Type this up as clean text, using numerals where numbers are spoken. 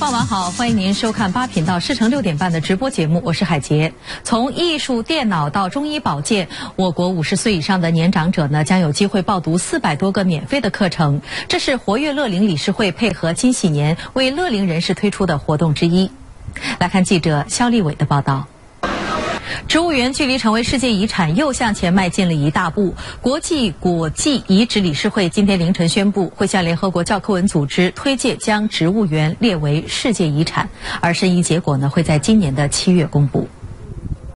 傍晚好，欢迎您收看8频道视程6点半的直播节目，我是海杰。从艺术、电脑到中医保健，我国50岁以上的年长者呢，将有机会报读400多个免费的课程。这是活跃乐龄理事会配合金禧年为乐龄人士推出的活动之一。来看记者肖立伟的报道。植物园距离成为世界遗产又向前迈进了一大步。国际果季遗址理事会今天凌晨宣布，会向联合国教科文组织推荐将植物园列为世界遗产，而审议结果呢会在今年的7月公布。